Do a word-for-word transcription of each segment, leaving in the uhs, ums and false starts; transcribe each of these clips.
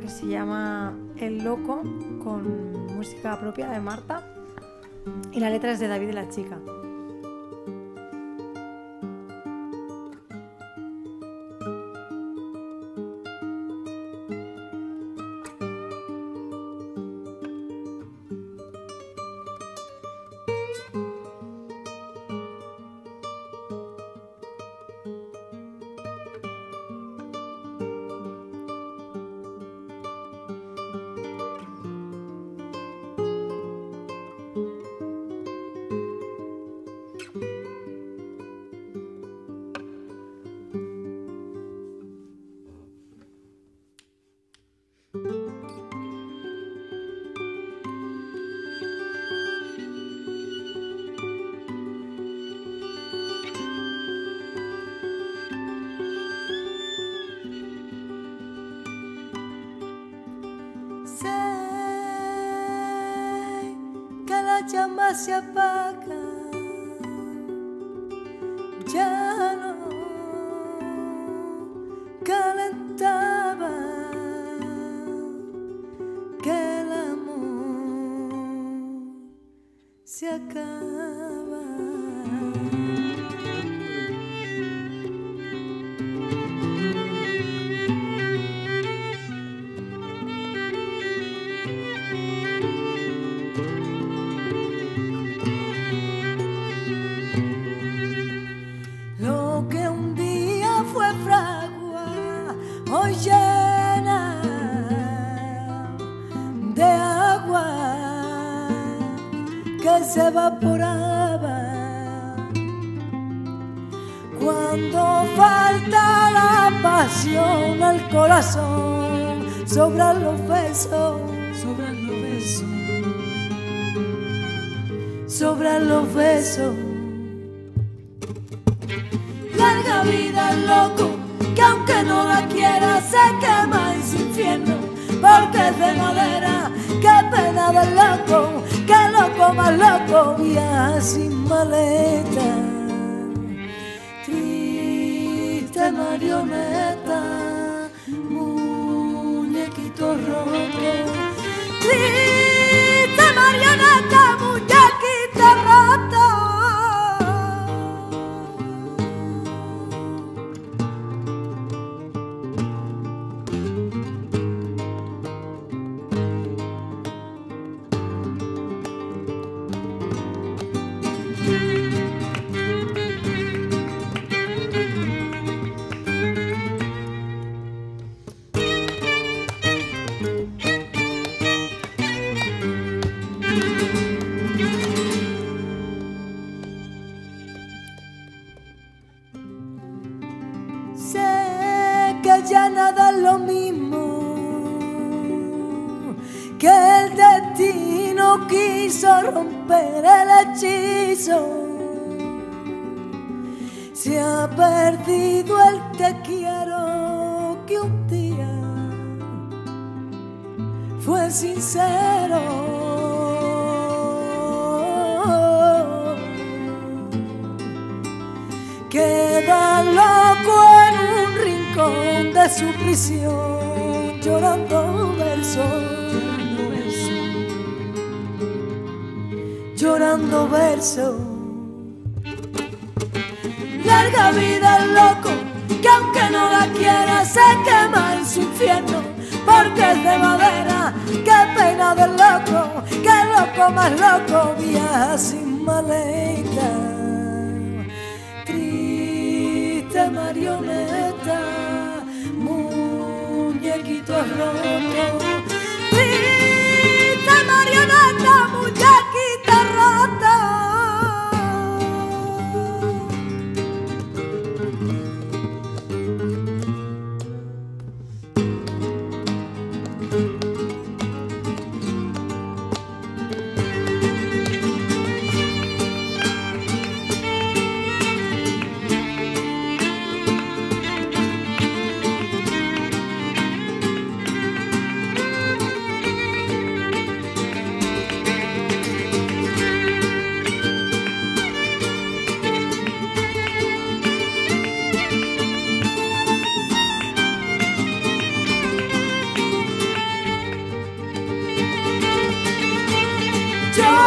que se llama El Loco, con música propia de Marta, y la letra es de David y la Chica. Llama se apaga, ya no calentaba, que el amor se acaba. Hoy llena de agua que se evaporaba cuando falta la pasión al corazón. Sobran los besos, sobran los besos, sobran los besos. Larga vida al loco, que aunque no la quiera se quema en su infierno, porque es de madera. Qué pena del loco, que loco más loco viaja sin maleta. Triste marioneta, muñequito roto. Triste marioneta, muñequito roto. Ya nada es lo mismo, que el destino quiso romper el hechizo. Se ha perdido el te quiero que un día fue sincero. Queda loco en un rincón de su prisión, llorando versos, llorando versos, llorando versos. Larga vida al loco, que aunque no la quiera se quema en su infierno, porque es de madera. Qué pena del loco, que loco más loco viaja sin maleta. Triste marioneta, muñequito roto. Triste marioneta, muñequito roto.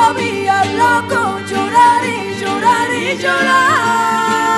todavía loco, llorar y llorar y llorar.